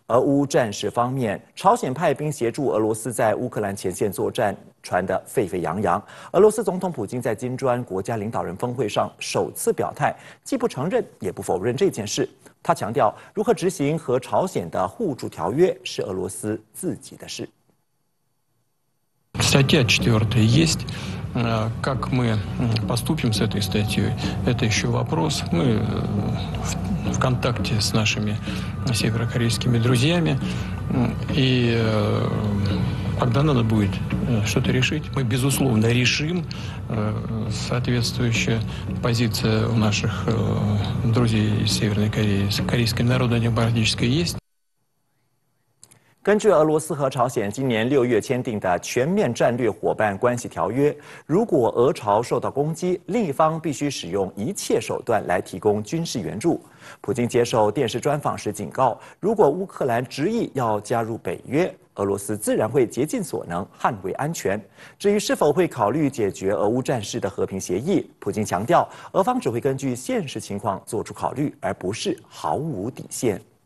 而乌战事方面，朝鲜派兵协助俄罗斯在乌克兰前线作战，传得沸沸扬扬。俄罗斯总统普京在金砖国家领导人峰会上首次表态，既不承认也不否认这件事。他强调，如何执行和朝鲜的互助条约是俄罗斯自己的事。 Статья 4 есть. Как мы поступим с этой статьей, это еще вопрос. Мы в контакте с нашими северокорейскими друзьями. И когда надо будет что-то решить, мы, безусловно, решим. Соответствующая позиция у наших друзей из Северной Кореи, Корейской Народно-демократической есть. 根据俄罗斯和朝鲜今年6月签订的全面战略伙伴关系条约，如果俄朝受到攻击，另一方必须使用一切手段来提供军事援助。普京接受电视专访时警告，如果乌克兰执意要加入北约，俄罗斯自然会竭尽所能捍卫安全。至于是否会考虑解决俄乌战事的和平协议，普京强调，俄方只会根据现实情况做出考虑，而不是毫无底线。